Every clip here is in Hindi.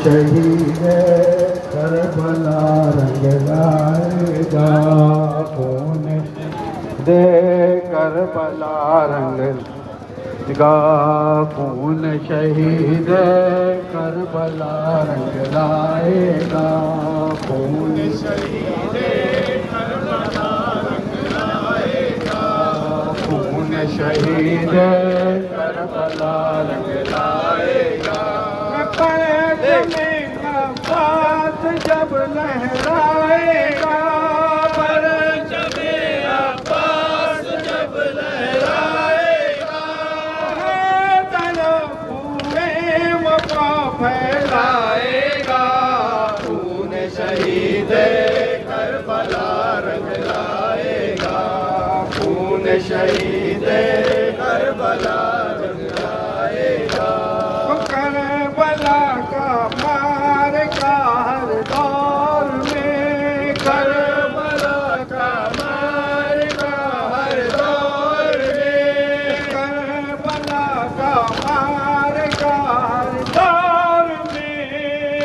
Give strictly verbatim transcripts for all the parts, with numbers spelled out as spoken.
शहीद करबला रंग लाएगा, खून दे करबला रंग गा, खून शहीद करबला रंग लाएगा, खून शहीद करबला रंग लाएगा, खून शहीद करबला रंग लाएगा। में अब्बास जब लहराएगा, पर जब अब्बास जब लहराएगा, वफा फैलाएगा, खून शहीद करबला रंग लाएगा, खून शहीद करबला रंग लाएगा। करबला का मार का हर दौर में, करबला का मार का हर दौर में, करबला का मार का हर दौर में,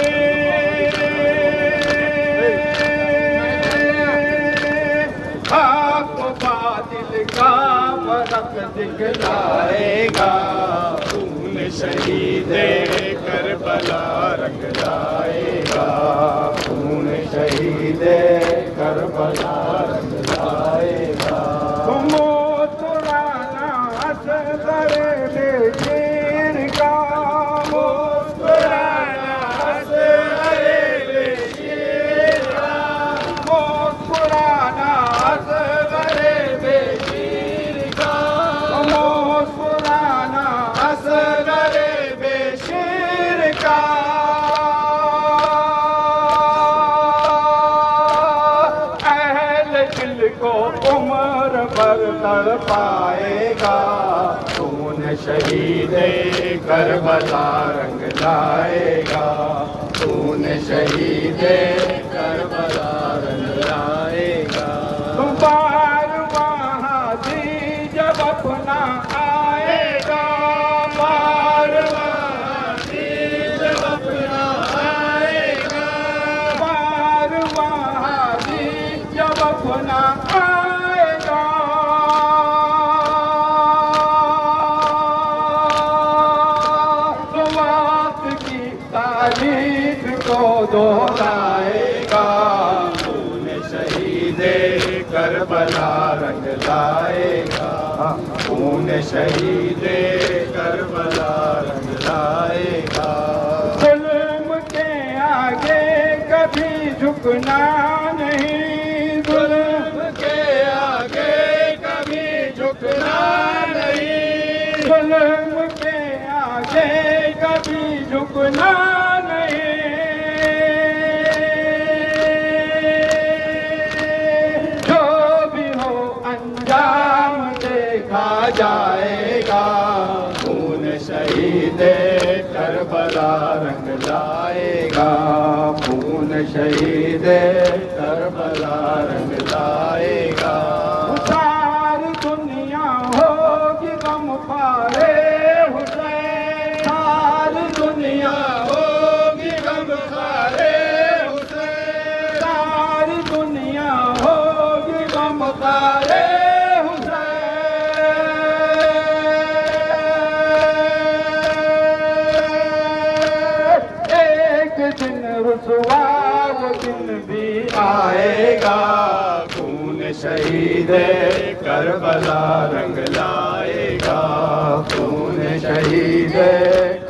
हक बातिल का फर्क दिखलाएगा, खून शहीद करबला रंग लाएगा, खून शहीद करबला रंग लाएगा। मुस्कुराना असगर शेर का, मुस्कुराना असगर शेर का, मुस्कुराना असगर शेर का, मुस्कुराना असगर बेशीर का, अहल दिल को उम्र भर तड़पाएगा, खून शहीद करबला रंग लाएगा, खून शहीद करबला रंग लाएगा। बार वहाँ दी जब अपना आएगा, बार वहाँ दी जब अपना आएगा, बार वहाँ दी जब अपना आएगा, तो वक्त की तारीख को दोहराएगा, खून शहीद करबला रंग लाएगा, खून शहीद करबला रंग लाएगा। जुल्म के आगे कभी झुकना नहीं, जुल्म के आगे कभी झुकना नहीं, जुल्म के आगे कभी झुकना नहीं, जो भी हो अंजाम देखा जाएगा, खून शहीद करबला रंग लाएगा, खून शहीद करबला रंग लाएगा। सारी दुनिया होगी गम पारे हुसैन, सारी दुनिया होगी गम पारे हुसैन, सारी दुनिया होगी गम पारे रुसवा वो दिन भी आएगा, खून शहीद करबला रंग लाएगा, खून शहीद